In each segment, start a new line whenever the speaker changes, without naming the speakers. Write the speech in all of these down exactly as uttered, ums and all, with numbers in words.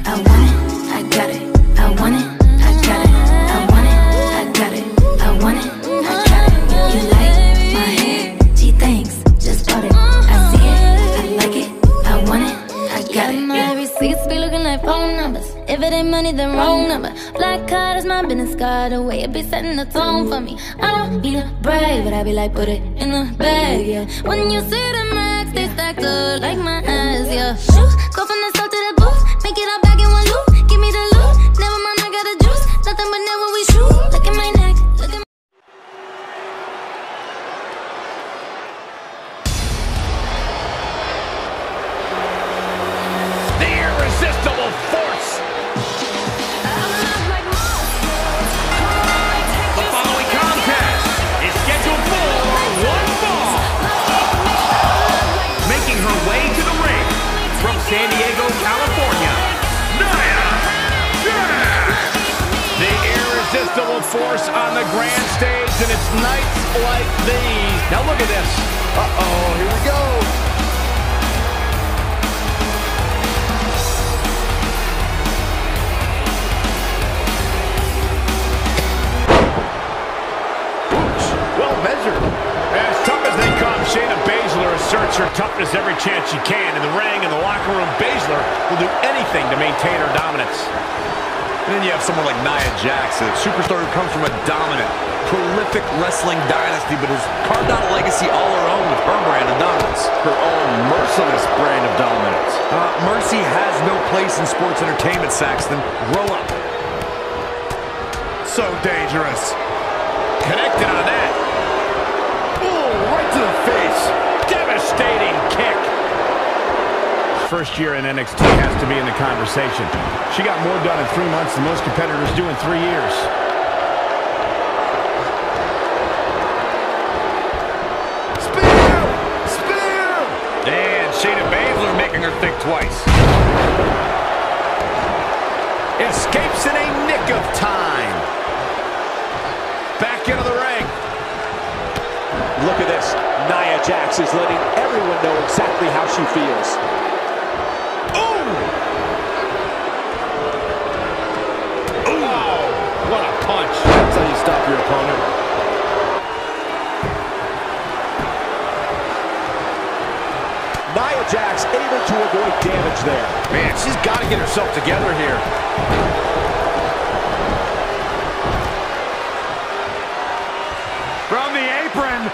I want it, I got it. I want it, I got it. I want it, I got it. I want it, I got it. You like my hair? Gee, thanks, just bought it. I see it, I like it. I want it, I got it.
My receipts be looking like phone numbers. If it ain't money, then wrong number. Black card is my business card. The way it be setting the tone for me. I don't need a brag, but I be like, put it in the bag, yeah. When you see the max, they stacked up like my ass, yeah. Shoot, go from the south to the booth. Make it all back in one loop. Give me the loot. Never mind, I got the juice. Nothing but never we shoot. Look at my neck. Look at my
The irresistible force. The following contest is scheduled for one fall. Making her way to the ring from San Diego, California, Nia Jax. The irresistible force on the grand stage, and it's nights like these. Now look at this. Uh-oh, here we go. Well measured. As tough as they come, Shayna Baszler asserts her toughness every chance she can. In the ring, in the locker room, Baszler will do anything to maintain her dominance.
And then you have someone like Nia Jax, a superstar who comes from a dominant, prolific wrestling dynasty, but has carved out a legacy all her own with her brand of dominance. Her own merciless brand of dominance. Uh, mercy has no place in sports entertainment, Saxton. Grow up.
So dangerous. Connected on that. Ooh, right to the face. Devastating kick. First year in N X T has to be in the conversation. She got more done in three months than most competitors do in three years. Spear! Spear! And Shayna Baszler making her think twice. Escapes in a nick of time. Back into the ring.
Look at this. Nia Jax is letting everyone know exactly how she feels.
Ooh! Ooh! Oh, what a punch. That's how you stop your opponent.
Nia Jax able to avoid damage there.
Man, she's got to get herself together here. From the apron.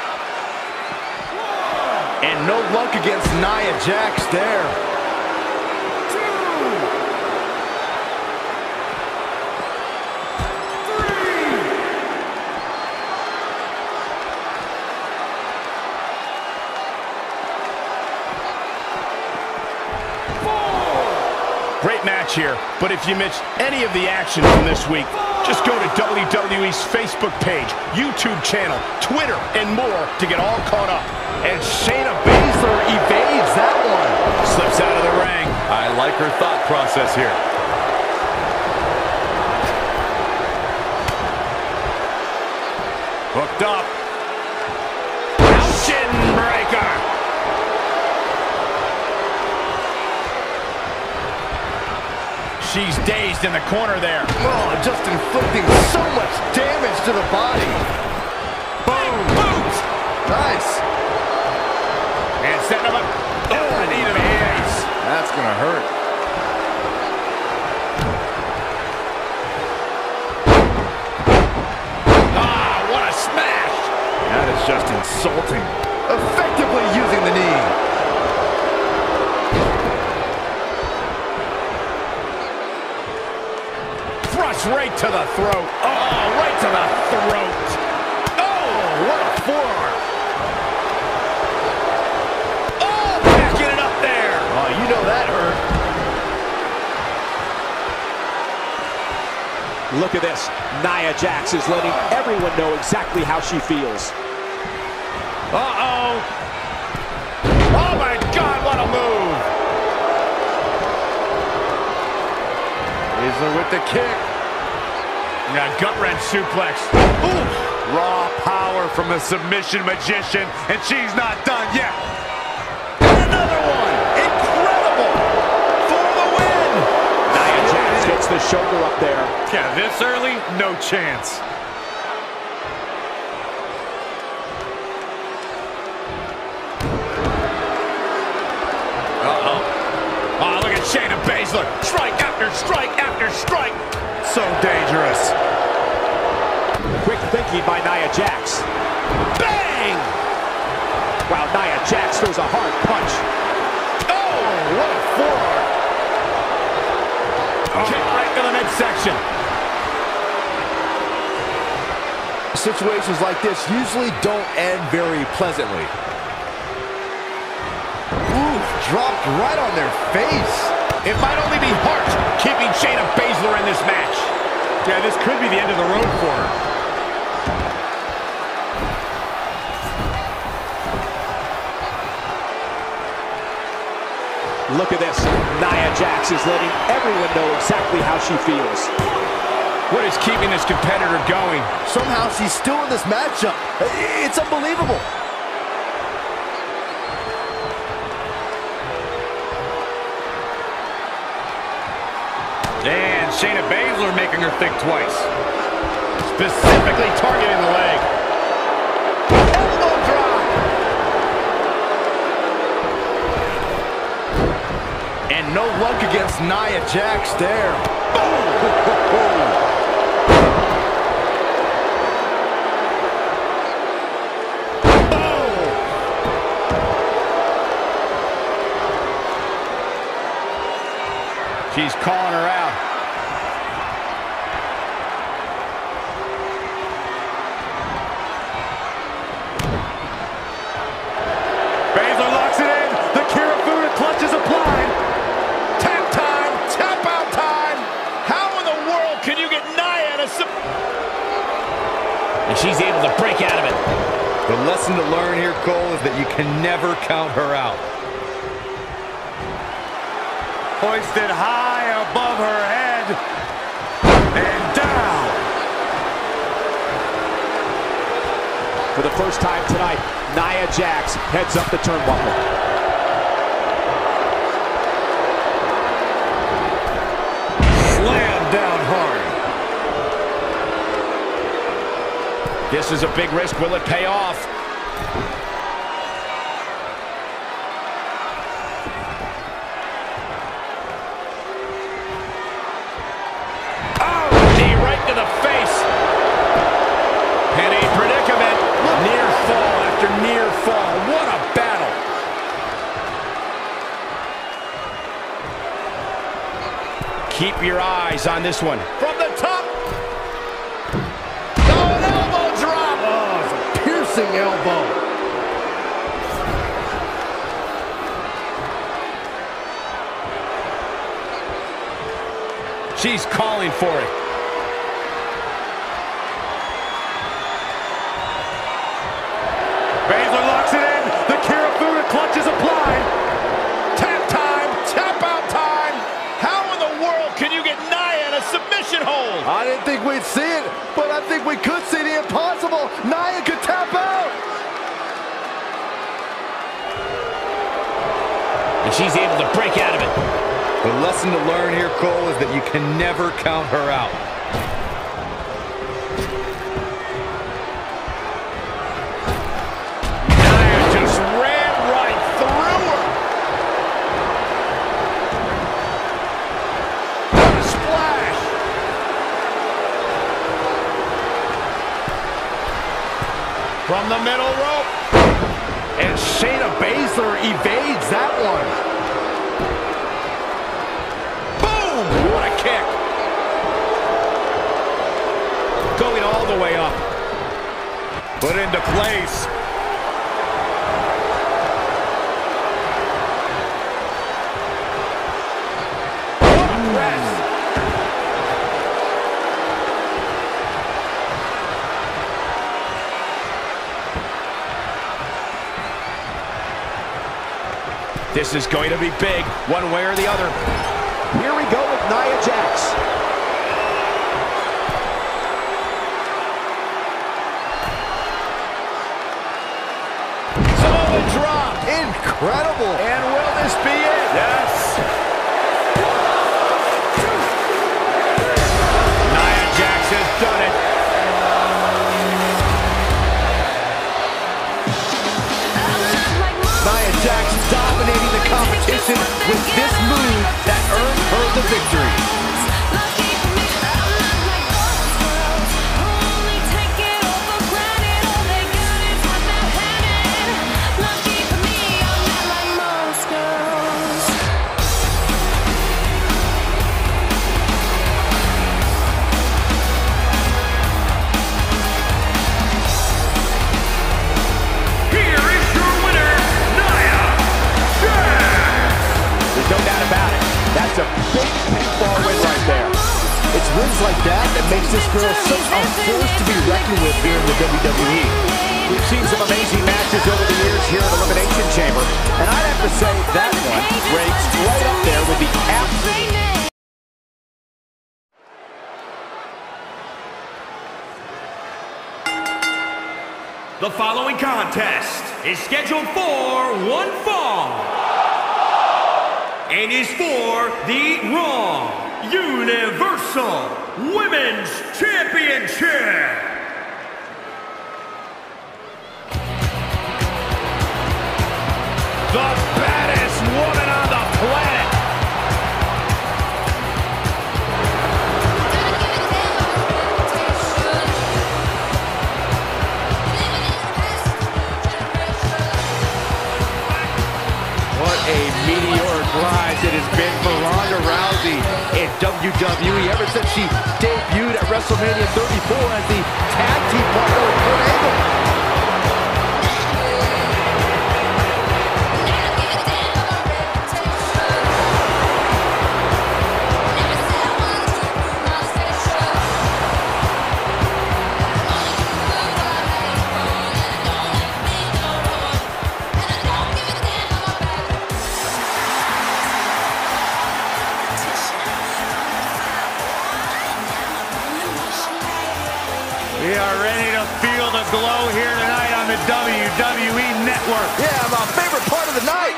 And no luck against Nia Jax there. Two. Three. Four. Great match here, but if you missed any of the action from this week, just go to W W E's Facebook page, YouTube channel, Twitter, and more to get all caught up. And Shayna Baszler evades that one. Slips out of the ring.
I like her thought process here.
Hooked up. Mountain breaker. She's dazed in the corner there. Oh, just inflicting so much damage to the body. Boom. Boom. Nice. And setting him up. Oh, a knee to the face. That's going to hurt. Ah, what a smash. That is just insulting. Effectively using the knee. Thrust right to the throat. Oh, right to the throat. Oh, what a forearm. You know that hurt.
Look at this. Nia Jax is letting everyone know exactly how she feels.
Uh-oh. Oh, my God, what a move. Baszler with the kick. Yeah, gut-wrench suplex. Ooh. Raw power from the submission magician, and she's not done yet. And another one. Incredible. For the win.
gets the shoulder up there.
Yeah, this early, no chance. Uh-oh. Oh, look at Shayna Baszler. Strike after strike after strike. So dangerous.
Quick thinking by Nia Jax. Bang! Wow, Nia Jax throws a hard punch.
Oh, what a forearm. Oh. Kick right to the midsection.
Situations like this usually don't end very pleasantly. Ooh, dropped right on their face.
It might only be heart keeping Shayna Baszler in this match. Yeah, this could be the end of the road for her.
Look at this. Nia Jax is letting everyone know exactly how she feels.
What is keeping this competitor going?
Somehow she's still in this matchup. It's unbelievable.
And Shayna Baszler making her think twice. Specifically targeting the leg. Elbow drop.
And no luck against Nia Jax there.
She's calling her out. Baszler locks it in. The Kirifuda clutch is applied. Tap time. Tap out time. How in the world can you get Nia in a sub... And she's able to break out of it.
The lesson to learn here, Cole, is that you can never count her out.
Hoisted high above her head. And down.
For the first time tonight, Nia Jax heads up the turnbuckle.
Slam down hard. This is a big risk. Will it pay off? To the face. In a predicament. Near fall after near fall. What a battle. Keep your eyes on this one. From the top. Oh, an elbow drop.
Oh, it's a piercing elbow.
She's calling for it. Baszler locks it in. The Kirifuda clutch is applied. Tap time. Tap out time. How in the world can you get Nia in a submission hold?
I didn't think we'd see it, but I think we could see the impossible. Nia could tap out.
And she's able to break out of it.
The lesson to learn here, Cole, is that you can never count her out.
From the middle rope.
And Shayna Baszler evades that one.
Boom! What a kick. Going all the way up. Put into place. What a press. This is going to be big, one way or the other.
Here we go with Nia Jax.
Samoa drop.
Incredible.
And will this be it? Yes.
Just a big pinfall win right there.
It's wins like that that makes this girl such a force to be reckoned with here in the W W E.
We've seen some amazing matches over the years here at Elimination Chamber, and I'd have to say that one ranks right up there with the absolute...
The following contest is scheduled for one fall and is for the Raw Universal Women's Championship.
The baddest woman on the planet. What a meteoric rise it has been for Ronda Rousey in W W E ever since she debuted at WrestleMania thirty-four as the tag team partner with Kurt Angle.
We are ready to feel the glow here tonight on the W W E Network.
Yeah, my favorite part of the night.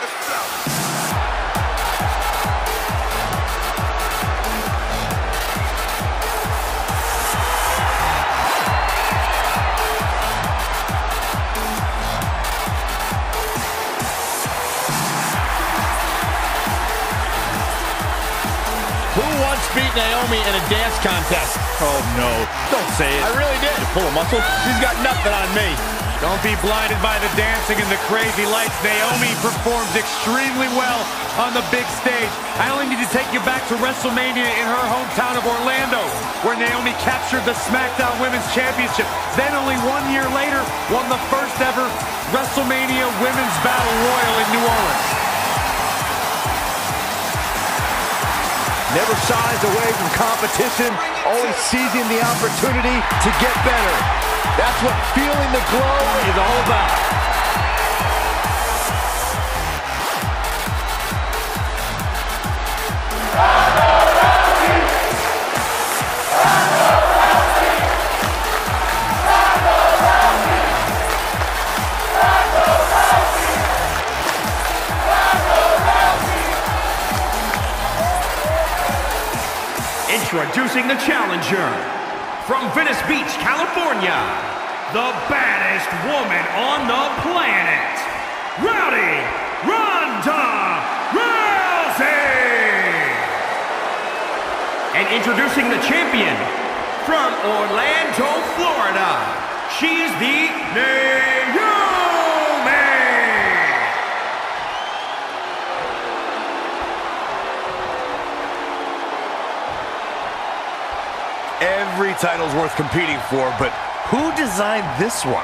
Who once beat Naomi in a dance contest? Oh, no. Don't say it. I really did. You pull a muscle? She's got nothing on me.
Don't be blinded by the dancing and the crazy lights. Naomi performs extremely well on the big stage. I only need to take you back to WrestleMania in her hometown of Orlando, where Naomi captured the SmackDown Women's Championship. Then only one year later, won the first ever WrestleMania Women's Battle Royal in New Orleans.
Never shies away from competition, always seizing the opportunity to get better. That's what feeling the glow is all about.
Introducing the challenger, from Venice Beach, California, the baddest woman on the planet, Rowdy Ronda Rousey! And introducing the champion, from Orlando, Florida, she's the Naomi!
Every title's worth competing for, but who designed this one?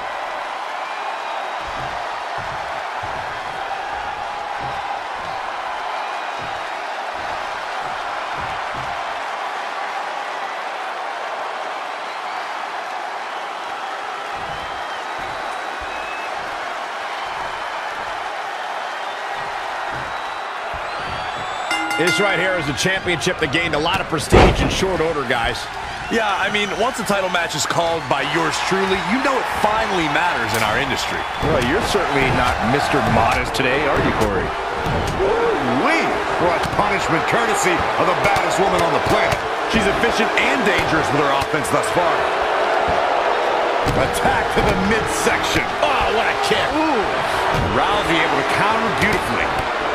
This right here is a championship that gained a lot of prestige in short order, guys.
Yeah, I mean, once a title match is called by yours truly, you know it finally matters in our industry.
Well, you're certainly not Mister Modest today, are you, Corey?
We brought punishment courtesy of the baddest woman on the planet.
She's efficient and dangerous with her offense thus far.
Attack to the midsection.
Oh, what a kick.
Ooh. Rousey able to counter beautifully.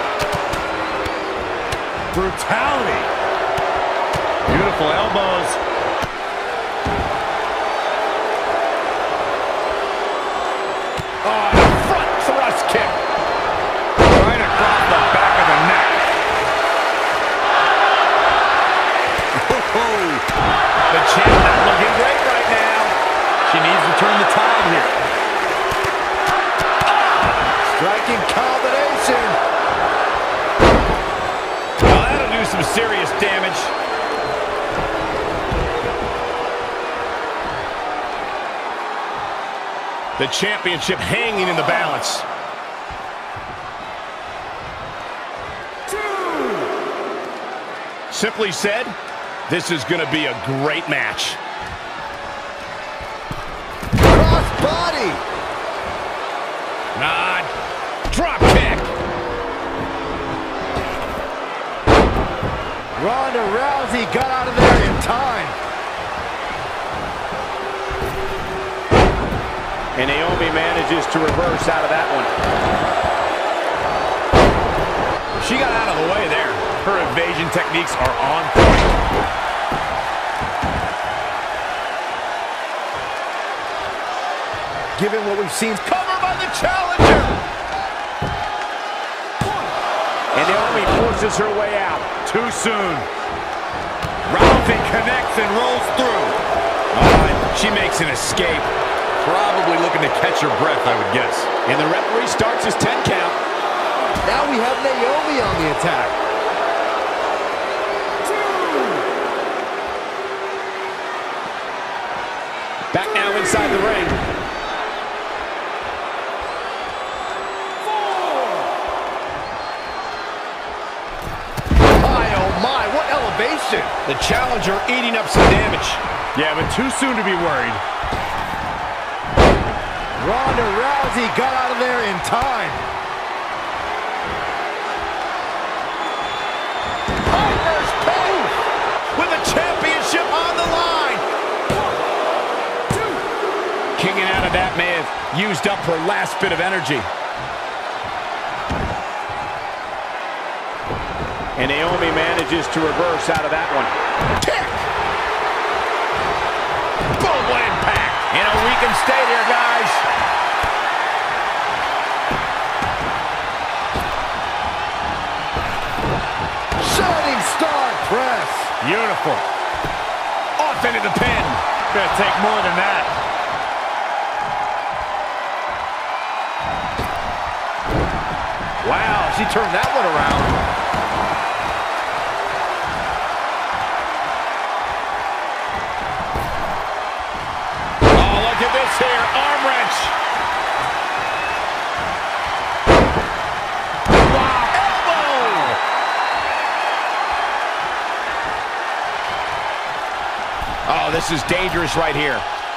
Brutality.
Beautiful elbows. Oh, front thrust kick.
Right across the back of the neck.
Oh, the champ not looking great right now. She needs to turn the tide here.
Striking combination.
Well, that'll do some
some serious damage. The championship hanging in the balance. Simply said, this is going to be a great match.
Cross body.
Nah, drop kick.
Ronda Rousey got out of there in time.
And Naomi manages to reverse out of that one. She got out of the way there. Her evasion techniques are on point.
Given what we've seen, cover by the challenger.
And Naomi forces her way out. Too soon. Rousey connects and rolls through. Oh, and she makes an escape. Probably looking to catch her breath, I would guess. And the referee starts his ten count.
Now we have Naomi on the attack.
Back now inside the ring.
My, oh my, what elevation.
The challenger eating up some damage. Yeah, but too soon to be worried.
Ronda Rousey got out of there in time. Piper's Pit
With the championship on the line. One, two. Kicking out of that may have used up her last bit of energy. And Naomi manages to reverse out of that one. Kick! Boom, what impact! You know, we can stay there, guys.
Shining Star Press.
Beautiful. Off into the pin. Gonna take more than that.
Wow, she turned that one around.
Look at this here, arm wrench. Wow, elbow. Oh, this is dangerous right here.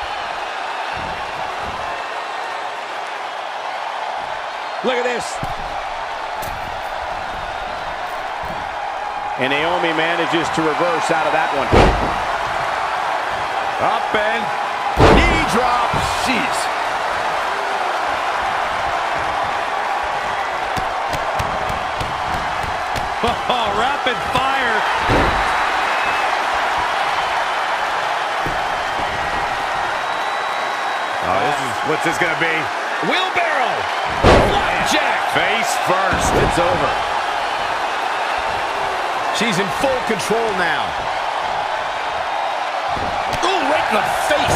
Look at this. And Naomi manages to reverse out of that one. Up and knee drop. Jeez. Oh, rapid fire. Oh, this is, what's this gonna be? Wheelbarrow. Flapjack. Face first. It's over. She's in full control now. Ooh, right in the face.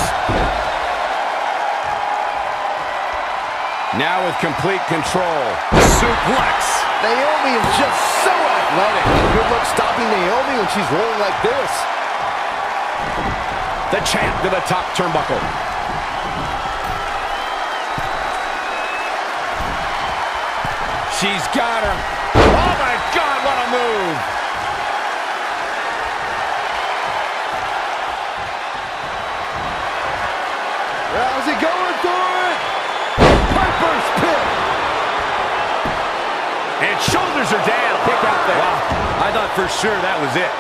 Now with complete control. Suplex.
Naomi is just so athletic. Good luck stopping Naomi when she's rolling like this.
The champ to the top turnbuckle. She's got her. Oh my God, what a move.
How's he going for it? Piper's Pit.
And shoulders are down. Kick out there. Wow. I thought for sure that was it.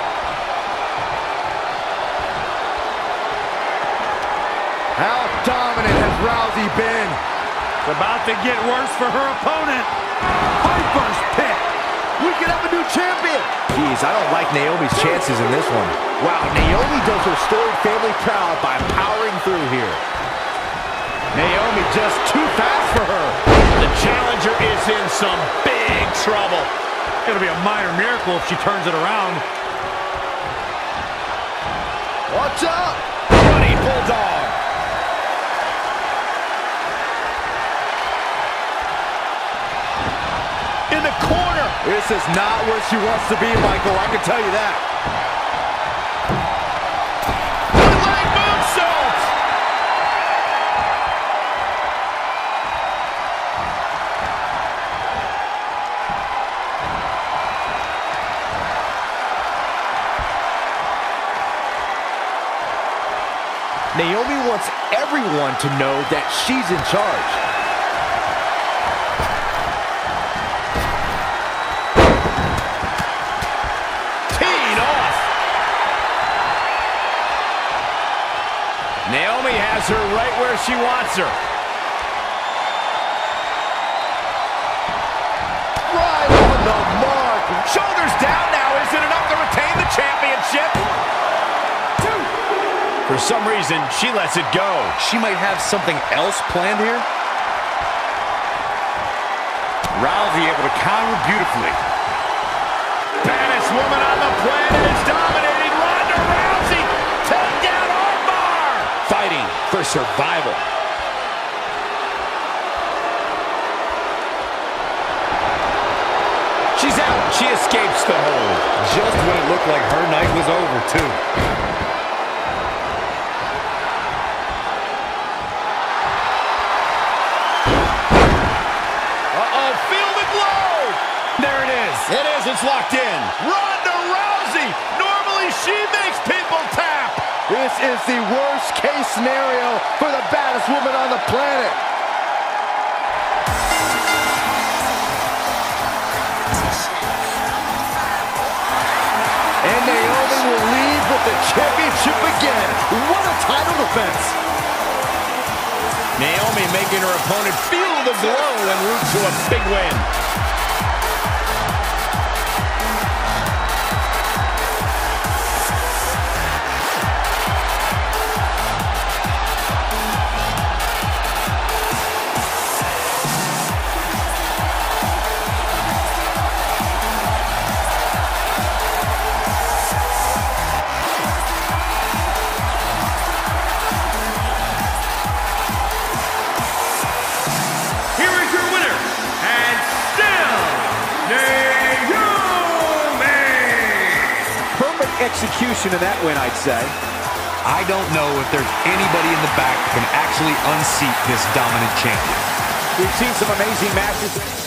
How dominant has Rousey been?
It's about to get worse for her opponent.
Piper's Pit. We could have a new champion. Jeez, I don't like Naomi's chances in this one. Wow, Naomi does her storied family proud by powering through here.
Naomi just too fast for her. The challenger is in some big trouble. It'll be a minor miracle if she turns it around.
Watch out!
Running Bulldog. In the corner.
This is not where she wants to be, Michael. I can tell you that.
Leg moonsault!
Naomi wants everyone to know that she's in charge.
Teed off. Naomi has her right where she wants her.
Right on the mark.
Shoulders down now. Is it enough to retain the championship? For some reason, she lets it go.
She might have something else planned here.
Rousey able to counter beautifully.
Baddest woman on the planet is dominating. Ronda Rousey, take down armbar.
Fighting for survival.
She's out. She escapes the hold.
Just when it looked like her night was over, too.
It is, it's locked in. Ronda Rousey, normally she makes people tap.
This is the worst case scenario for the baddest woman on the planet. And Naomi will leave with the championship again. What a title defense.
Naomi making her opponent feel the glow en route to a big win.
Execution of that win, I'd say.
I don't know if there's anybody in the back that can actually unseat this dominant champion.
We've seen some amazing matches.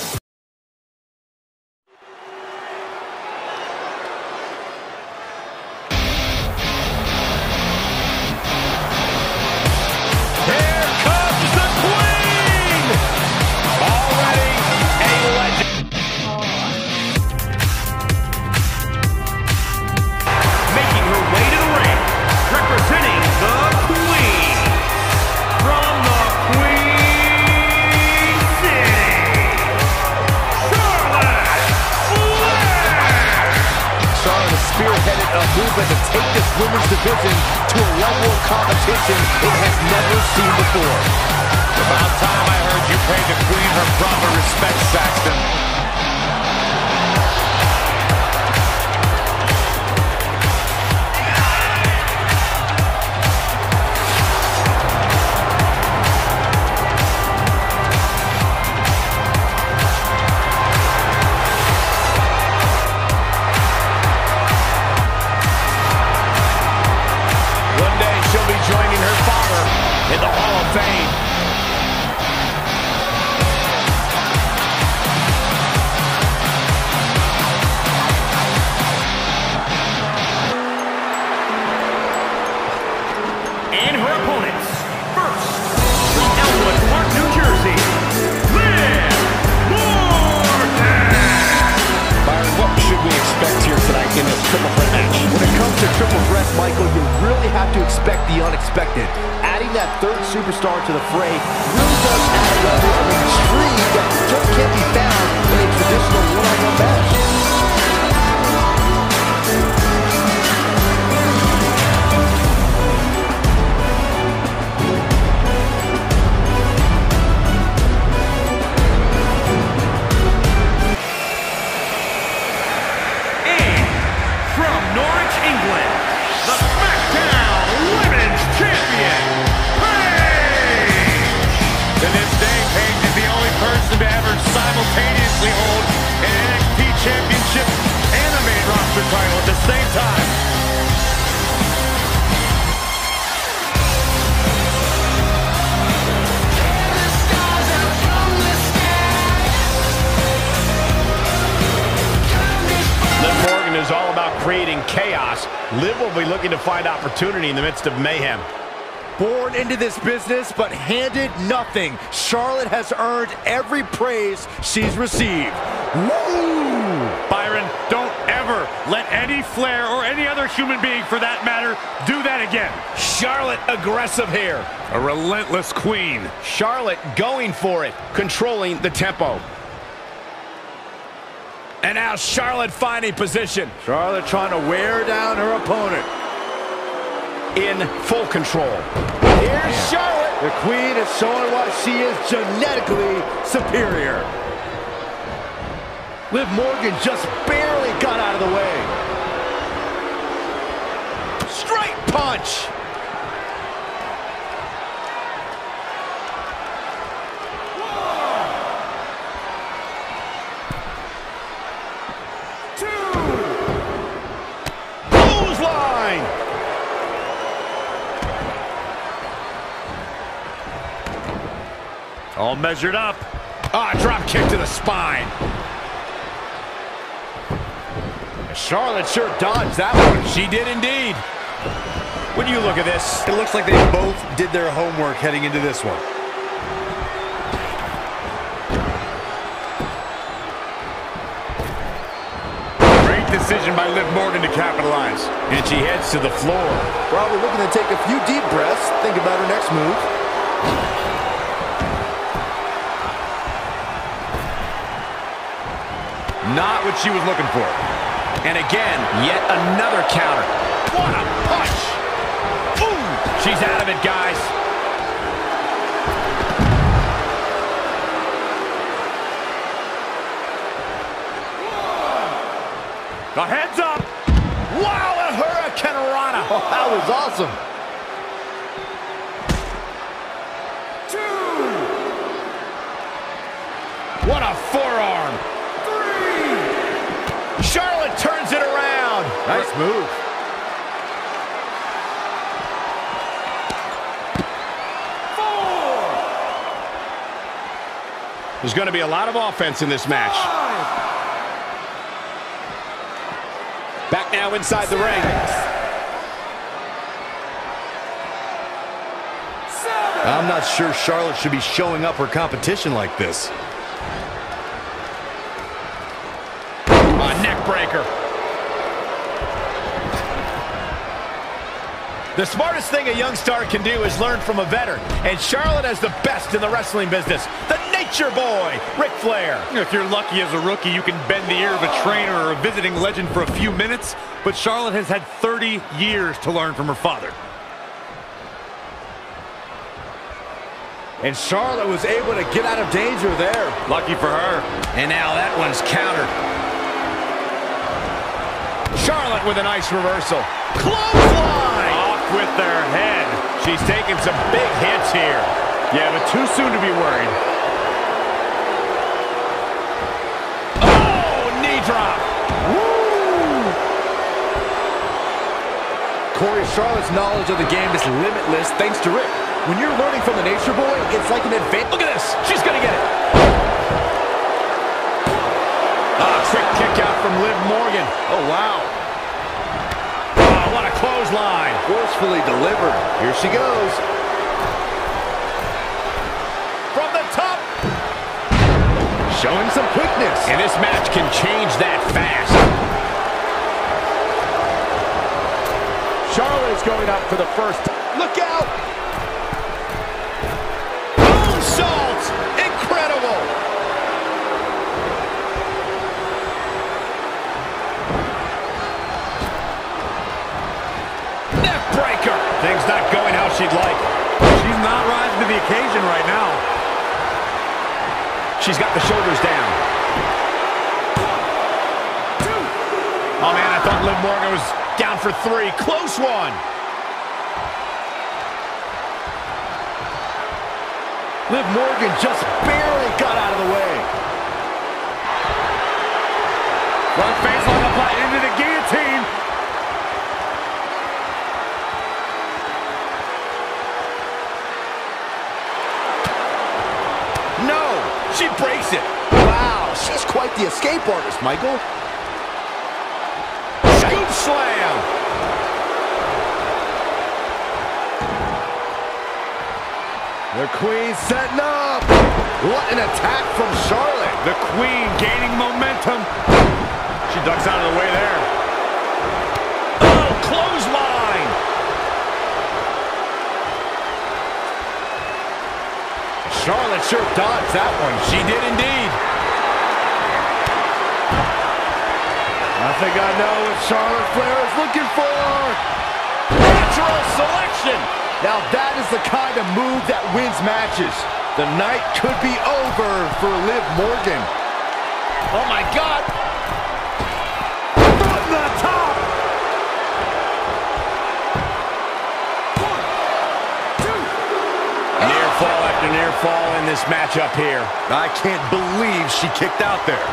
Movement to take this women's division to a level of competition it has never seen before.
About time I heard you pay the Queen her proper respect, Saxton. Joining her father in the Hall of Fame. And her opponents, first, from Elmwood Park, New Jersey, Liv Morgan.
Byron, what should we expect here tonight in this triple threat match?
When it comes to triple threats, Michael, you really have to expect the unexpected. Adding that third superstar to the fray really does add a level of intrigue that just can't be found in a traditional one-on-one match.
Simultaneously hold an N X T master title at the same time. Liv Morgan is all about creating chaos. Liv will be looking to find opportunity in the midst of mayhem.
Born into this business, but handed nothing. Charlotte has earned every praise she's received. Woo!
Byron, don't ever let any Flair or any other human being, for that matter, do that again. Charlotte aggressive here. A relentless queen. Charlotte going for it, controlling the tempo. And now Charlotte finding position.
Charlotte trying to wear down her opponent.
In full control.
Here's Charlotte. The queen is showing why she is genetically superior. Liv Morgan just barely got out of the way. Straight punch.
All measured up. Ah, drop kick to the spine.
Charlotte sure dodged that one.
She did indeed. When you look at this,
it looks like they both did their homework heading into this one.
Great decision by Liv Morgan to capitalize. And she heads to the floor.
Probably looking to take a few deep breaths. Think about her next move.
Not what she was looking for. And again, yet another counter. What a punch! Ooh! She's out of it, guys. The heads up. Wow, a Hurricane Rana.
Oh, that was awesome.
Two. What a forearm. Charlotte turns it around.
Nice move.
Four. There's going to be a lot of offense in this match. Five. Back now inside the ring.
Seven. I'm not sure Charlotte should be showing up her competition like this.
Breaker. The smartest thing a young star can do is learn from a veteran, and Charlotte has the best in the wrestling business, the Nature Boy, Ric Flair.
If you're lucky as a rookie, you can bend the ear of a trainer or a visiting legend for a few minutes, but Charlotte has had thirty years to learn from her father.
And Charlotte was able to get out of danger there.
Lucky for her.
And now that one's countered. Charlotte with a nice reversal. Clothesline!
Off with their head.
She's taking some big hits here.
Yeah, but too soon to be worried.
Oh, knee drop.
Woo! Corey, Charlotte's knowledge of the game is limitless thanks to Rick. When you're learning from the Nature Boy, it's like an advantage.
Look at this. She's going to get it. Ah, trick kick out from Liv Morgan.
Oh, wow.
Oh, what a clothesline.
Forcefully delivered. Here she goes.
From the top.
Showing some quickness.
And this match can change that fast.
Charlotte is going up for the first. Look out.
Moonsault. Incredible. Neckbreaker. Things not going how she'd like.
She's not rising to the occasion right now.
She's got the shoulders down. Oh, man, I thought Liv Morgan was down for three. Close one.
Liv Morgan just barely got out of the way.
Front face on the plate into the guillotine.
quite the escape artist, Michael.
Scoop slam.
The Queen setting up. What an attack from Charlotte.
The Queen gaining momentum. She ducks out of the way there.
Oh, clothesline.
Charlotte sure dodged that one.
She did indeed.
I think I know what Charlotte Flair is looking for.
Natural selection.
Now that is the kind of move that wins matches. The night could be over for Liv Morgan.
Oh my God. From the top. One, two. Near fall after near fall in this matchup here.
I can't believe she kicked out there.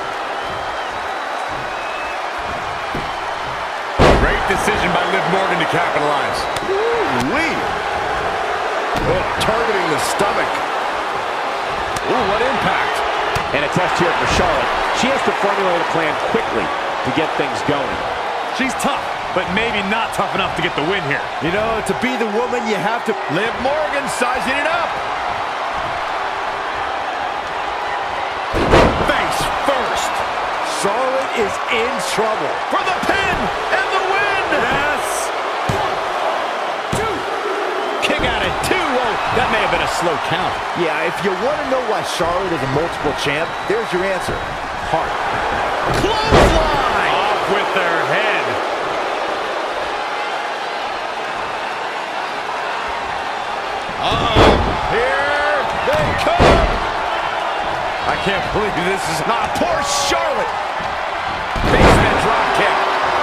Great decision by Liv Morgan to capitalize.
Ooh-wee. Oh, targeting the stomach.
Ooh, what impact. And a test here for Charlotte. She has to formulate a plan quickly to get things going.
She's tough, but maybe not tough enough to get the win here.
You know, to be the woman, you have to...
Liv Morgan sizing it up. Face first.
Charlotte is in trouble.
For the pin and the win.
Yes.
One, two. Kick out at two. Whoa, that may have been a slow count.
Yeah, if you want to know why Charlotte is a multiple champ, there's your answer. Heart.
Clothesline.
Off with their head.
Uh-oh. Here they come.
I can't believe this is...
Ah, poor Charlotte. Basement drop kick.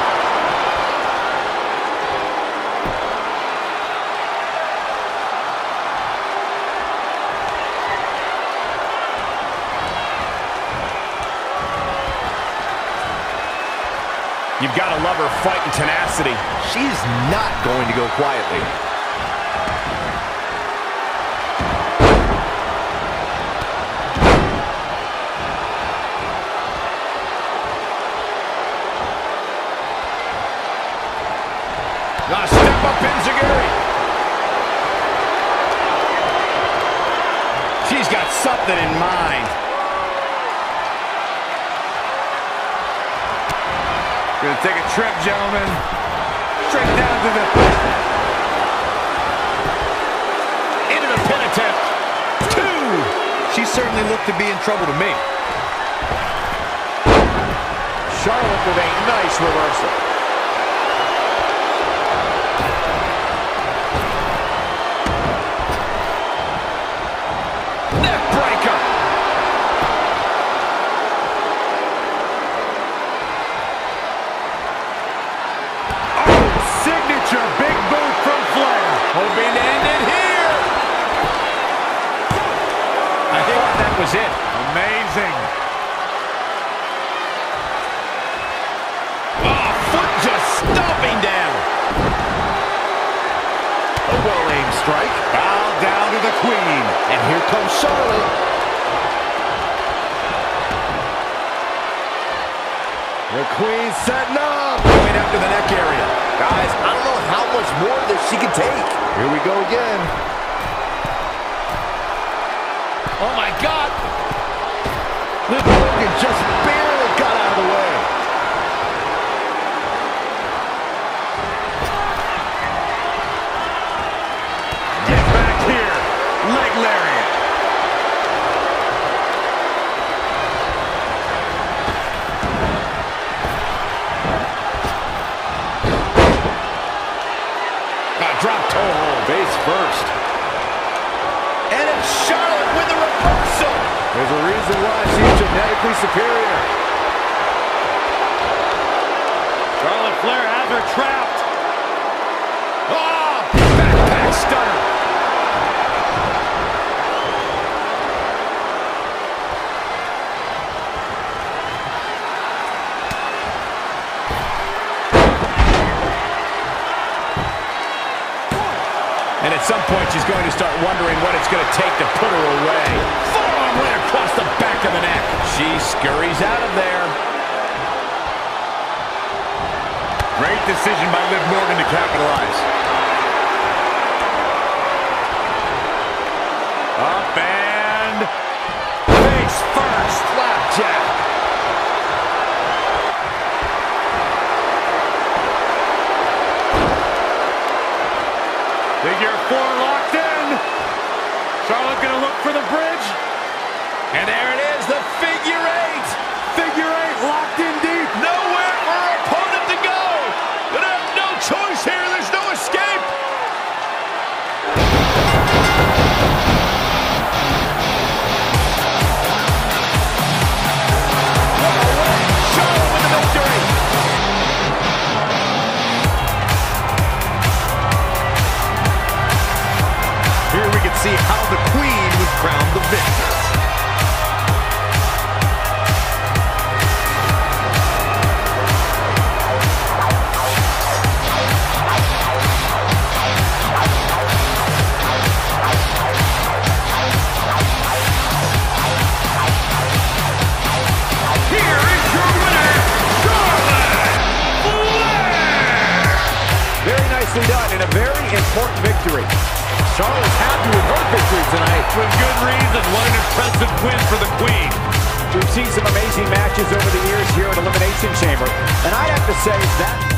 You've got to love her fight and tenacity.
She's not going to go quietly.
Ah, step up Enziguri. She's got something in mind.
Gonna take a trip, gentlemen. Straight down to the...
Into the pin attempt. Two.
She certainly looked to be in trouble to me.
Charlotte with a nice reversal. Neck breaker.
Signature big boot from Flair.
Hoping to end it here. I thought that was it.
Amazing.
Oh, foot just stomping down.
A well-aimed strike.
Bow down to the Queen.
And here comes Charlotte. The Queen setting up.
Going after the neck area.
Guys, I don't know how much more of this she can take. Here we go again.
Oh, my God.
Liv Morgan just barely got out of the way.
Get back here. Leg lariat.
Drop toe hold. Face first. And it's Charlotte with the reversal.
There's a reason why she's genetically superior.
Charlotte Flair has her trapped.
Oh, backpack stunner. And at some point, she's going to start wondering what it's going to take to put her away. Forearm right across the back back of the neck. She scurries out of there.
Great decision by Liv Morgan to capitalize. Up and face first. Flapjack. Figure four locked in. Charlotte gonna look for the bridge.
And there it is, the figure eight.
Figure eight locked in deep.
Nowhere for her opponent to go. But I have no choice here. There's no escape. Charlotte with the victory.
Here we can see how the Queen was crowned the victor.
Done in a very important victory. Charlotte's happy with her victory tonight.
With good reason. What an impressive win for the Queen.
We've seen some amazing matches over the years here at Elimination Chamber, and I have to say that